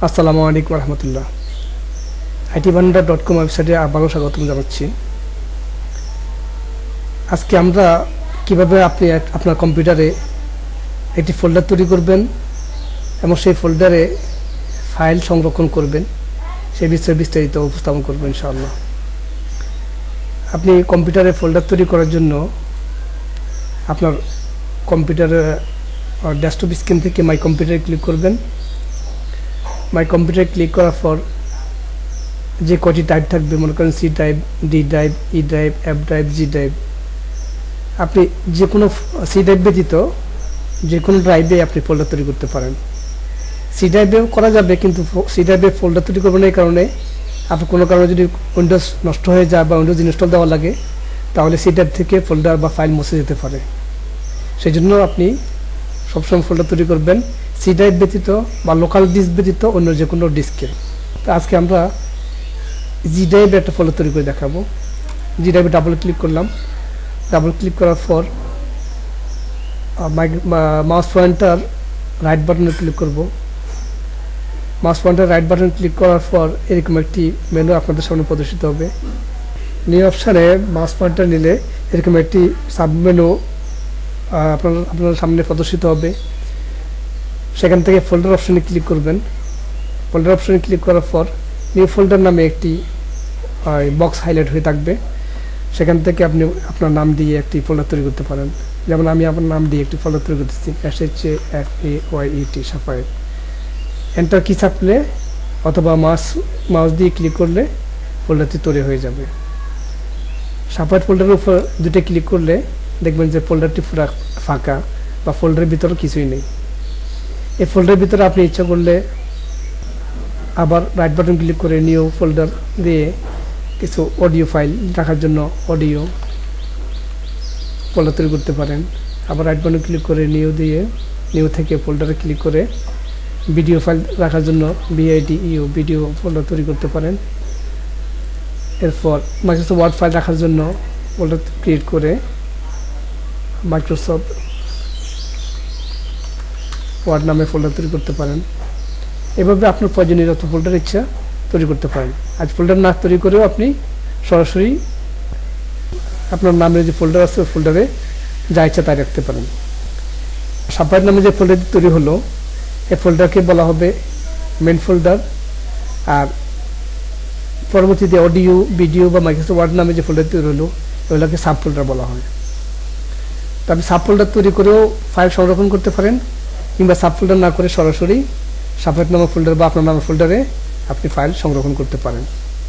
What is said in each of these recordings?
আসসালামু আলাইকুম রহমতুল্লাহ। itbandar.com ওয়েবসাইটে আবারও স্বাগতম জানাচ্ছি। আজকে আমরা কিভাবে আপনি আপনার কম্পিউটারে একটি ফোল্ডার তৈরি করবেন এবং সেই ফোল্ডারে ফাইল সংরক্ষণ করবেন সেই বিষয়ে বিস্তারিত উপস্থাপন করব ইনশাআল্লাহ। আপনি কম্পিউটারে ফোল্ডার তৈরি করার জন্য আপনার কম্পিউটারের ডেস্কটপ স্ক্রিন থেকে মাই কম্পিউটারে ক্লিক করবেন। মাই কম্পিউটারে ক্লিক করার পর যে কয়টি টাইপ থাকবে, মনে করেন C drive, D drive, E drive, F drive, G drive, আপনি যে কোনো সি ড্রাইভ ব্যতীত যে কোনো ড্রাইভে আপনি ফোল্ডার তৈরি করতে পারেন। সি ড্রাইভেও করা যাবে, কিন্তু সি ড্রাইভে ফোল্ডার তৈরি করবেন এই কারণে আপনি কোনো কারণে যদি উইন্ডোজ নষ্ট হয়ে যায় বা উইন্ডোজ ইনস্টল দেওয়া লাগে তাহলে সি ড্রাইভ থেকে ফোল্ডার বা ফাইল মুছে যেতে পারে। সেই জন্য আপনি সবসময় ফোল্ডার তৈরি করবেন সি ড্রাইভ ব্যতীত বা লোকাল ডিস্ক ব্যতীত অন্য যে কোনো ডিস্কে। তো আজকে আমরা জি ড্রাইভে একটা ফোল্ডার তৈরি করে দেখাবো। জি ড্রাইভে ডাবল ক্লিক করলাম। ডাবল ক্লিক করার পর মাউস পয়েন্টার রাইট বাটনে ক্লিক করব। Mouse pointer right button click করার পর এরকম একটি মেনু আপনাদের সামনে প্রদর্শিত হবে। নিউ অপশানে মাউস পয়েন্টার নিলে এরকম একটি সাব মেনু আপনার সামনে প্রদর্শিত হবে। সেখান থেকে ফোল্ডার অপশানে ক্লিক করবেন। ফোল্ডার অপশানে ক্লিক করার পর নিউ ফোল্ডার নামে একটি বক্স হাইলাইট হয়ে থাকবে। সেখান থেকে আপনি আপনার নাম দিয়ে একটি ফোল্ডার তৈরি করতে পারেন। যেমন আমি আমার নাম দিয়ে একটি ফোল্ডার তৈরি করতেছি, SHAFAYET সাফায়েত। এন্টার কি চাপলে অথবা মাউস দিয়ে ক্লিক করলে ফোল্ডারটি তৈরি হয়ে যাবে। সাফায়েত ফোল্ডারের উপর দুটো ক্লিক করলে দেখবেন যে ফোল্ডারটি পুরো ফাঁকা বা ফোল্ডারের ভিতরে কিছুই নেই। এই ফোল্ডারের ভিতরে আপনি ইচ্ছা করলে আবার রাইট বাটন ক্লিক করে নিউ ফোল্ডার দিয়ে কিছু অডিও ফাইল রাখার জন্য অডিও ফোল্ডার তৈরি করতে পারেন। আবার রাইট বাটন ক্লিক করে নিউ দিয়ে নিউ থেকে ফোল্ডারে ক্লিক করে ভিডিও ফাইল রাখার জন্য VIDEO ভিডিও ফোল্ডার তৈরি করতে পারেন। এরপর মাইক্রোসফট ওয়ার্ড ফাইল রাখার জন্য ফোল্ডার ক্রিয়েট করে মাইক্রোসফট ওয়ার্ড নামে ফোল্ডার তৈরি করতে পারেন। এভাবে আপনার প্রয়োজনীয় যত ফোল্ডার ইচ্ছা তৈরি করতে পারেন। আজ ফোল্ডার না তৈরি করেও আপনি সরাসরি আপনার নামের যে ফোল্ডার আছে ওই ফোল্ডারে যা ইচ্ছা তাই রাখতে পারেন। সাফায়েত নামে যে ফোল্ডারটি তৈরি হলো এই ফোল্ডারকে বলা হবে মেন ফোল্ডার, আর পরবর্তীতে অডিও, ভিডিও বা মাইক্রোসফট ওয়ার্ড নামে যে ফোল্ডার তৈরি হলো ওগুলোকে সাব ফোল্ডার বলা হয়। তো আপনি সাব ফোল্ডার তৈরি করেও ফাইল সংরক্ষণ করতে পারেন, কিংবা সাব ফোল্ডার না করে সরাসরি সাফায়েত নামের ফোল্ডার বা আপনার নামের ফোল্ডারে আপনি ফাইল সংরক্ষণ করতে পারেন।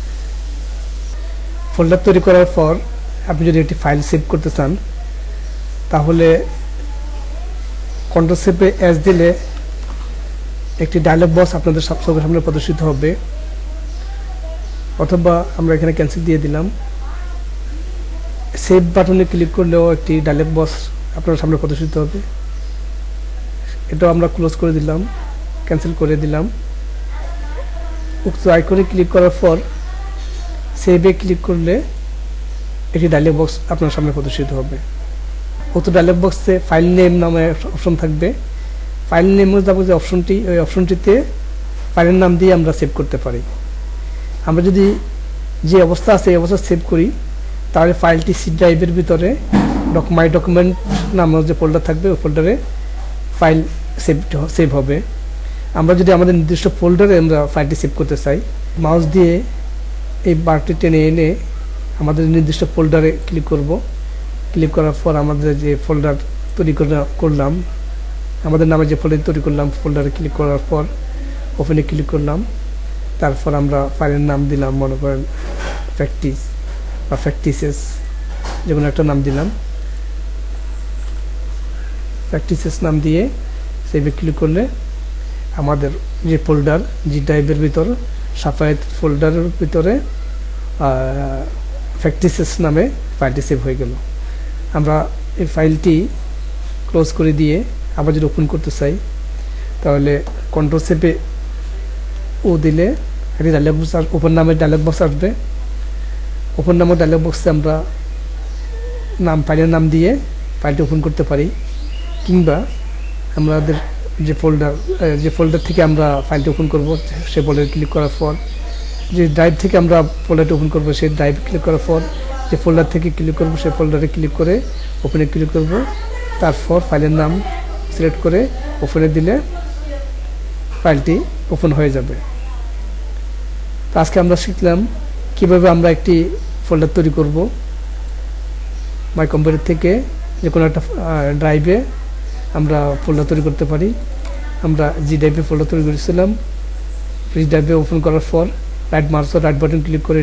ফোল্ডার তৈরি করার পর আপনি যদি একটি ফাইল সেভ করতে চান তাহলে কন্ট্রোল সেভে এস দিলে একটি ডায়লগ বক্স আপনাদের চোখের সামনে প্রদর্শিত হবে, অথবা আমরা এখানে ক্যান্সেল দিয়ে দিলাম। সেভ বাটনে ক্লিক করলেও একটি ডায়লগ বক্স আপনার সামনে প্রদর্শিত হবে। এটাও আমরা ক্লোজ করে দিলাম, ক্যান্সেল করে দিলাম। উক্ত আইকনে ক্লিক করার পর সেভে ক্লিক করলে একটি ডায়লগ বক্স আপনার সামনে প্রদর্শিত হবে। উক্ত ডায়লগ বক্সে ফাইল নেম নামে অপশন থাকবে। ফাইল নেম যাবো যে অপশনটি, ওই অপশনটিতে ফাইলের নাম দিয়ে আমরা সেভ করতে পারি। আমরা যদি যে অবস্থা আছে এই অবস্থা সেভ করি তাহলে ফাইলটি সি ড্রাইভের ভিতরে মাই ডকুমেন্ট নামের যে ফোল্ডার থাকবে ওই ফোল্ডারে ফাইল সেভ হবে। আমরা যদি আমাদের নির্দিষ্ট ফোল্ডারে আমরা ফাইলটি সেভ করতে চাই, মাউস দিয়ে এই বারটি টেনে এনে আমাদের নির্দিষ্ট ফোল্ডারে ক্লিক করব। ক্লিক করার পর আমাদের যে ফোল্ডার তৈরি করলাম, আমাদের নামে যে ফোল্ডার তৈরি করলাম ফোল্ডারে ক্লিক করার পর ওপেনে ক্লিক করলাম। তারপর আমরা ফাইলের নাম দিলাম, মনে করেন প্র্যাকটিস বা প্র্যাকটিসেস, যে কোনো একটা নাম দিলাম। প্র্যাকটিসেস নাম দিয়ে সেভে ক্লিক করলে আমাদের যে ফোল্ডার জি ড্রাইভের ভিতর সাফায়েত ফোল্ডারের ভিতরে প্র্যাকটিসেস নামে ফাইলটি সেভ হয়ে গেল। আমরা এই ফাইলটি ক্লোজ করে দিয়ে আবার যদি ওপেন করতে চাই তাহলে কন্ট্রোল সেভে ও দিলে একটি ডায়লগ বক্স, ওপেন নামের ডায়লগ বক্স আসবে। ওপেন নামের ডায়লগ বক্সে আমরা ফাইলের নাম দিয়ে ফাইলটি ওপেন করতে পারি, কিংবা আমাদের যে ফোল্ডার থেকে আমরা ফাইলটি ওপেন করব সেই ফোল্ডারে ক্লিক করার পর, যে ড্রাইভ থেকে আমরা ফোল্ডারটি ওপেন করব সেই ড্রাইভ ক্লিক করার পর, যে ফোল্ডার থেকে ক্লিক করব সেই ফোল্ডারে ক্লিক করে ওপেনে ক্লিক করব। তারপর ফাইলের নাম সিলেক্ট করে ওপেনে দিলে ফাইলটি ওপেন হয়ে যাবে। তো আজকে আমরা শিখলাম কিভাবে আমরা একটি ফোল্ডার তৈরি করব মাই কম্পিউটার থেকে যে কোনো একটা ড্রাইভে আমরা ফোল্ডার তৈরি করতে পারি। আমরা জি ড্রাইভে ফোল্ডার তৈরি করেছিলাম। জি ড্রাইভে ওপেন করার পর রাইট বাটন ক্লিক করে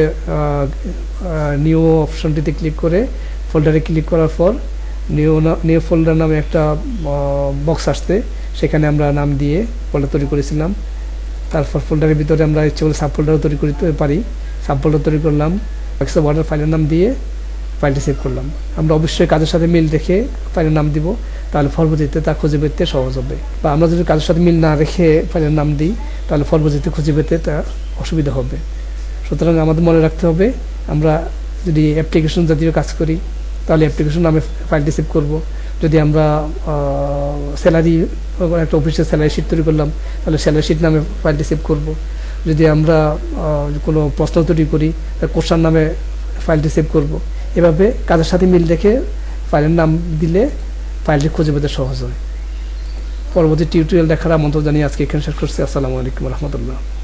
নিউ অপশনটিতে ক্লিক করে ফোল্ডারে ক্লিক করার পর নিউ ফোল্ডার নামে একটা বক্স আসছে, সেখানে আমরা নাম দিয়ে ফোল্ডার তৈরি করেছিলাম। তারপর ফোল্ডারের ভিতরে আমরা ইচ্ছে করলে সাব ফোল্ডারও তৈরি করতে পারি। সাব ফোল্ডার তৈরি করলাম, এক্সেল ওয়ার্ডের ফাইলের নাম দিয়ে ফাইলটি সেভ করলাম। আমরা অবশ্যই কাজের সাথে মিল রেখে ফাইলের নাম দিব, তাহলে পরবর্তীতে তা খুঁজে পেতে সহজ হবে। বা আমরা যদি কাজের সাথে মিল না রেখে ফাইলের নাম দিই তাহলে পরবর্তীতে খুঁজে পেতে তা অসুবিধা হবে। সুতরাং আমাদের মনে রাখতে হবে, আমরা যদি অ্যাপ্লিকেশন জাতীয় কাজ করি তাহলে অ্যাপ্লিকেশন নামে ফাইলটি সেভ করব। যদি আমরা স্যালারি একটা অফিসের স্যালারি শিট তৈরি করলাম তাহলে স্যালারি শিট নামে ফাইলটি সেভ করব। যদি আমরা কোনো প্রশ্ন তৈরি করি কোশ্চেন নামে ফাইলটি সেভ করব। এভাবে কাজের সাথে মিল রেখে ফাইলের নাম দিলে ফাইলটি খুঁজে পেতে সহজ হয়। পরবর্তী টিউটোরিয়াল দেখার আমন্ত্রণ জানিয়ে আজকে এখানে শেষ করছি। আসসালামু আলাইকুম রহমতুল্লাহ।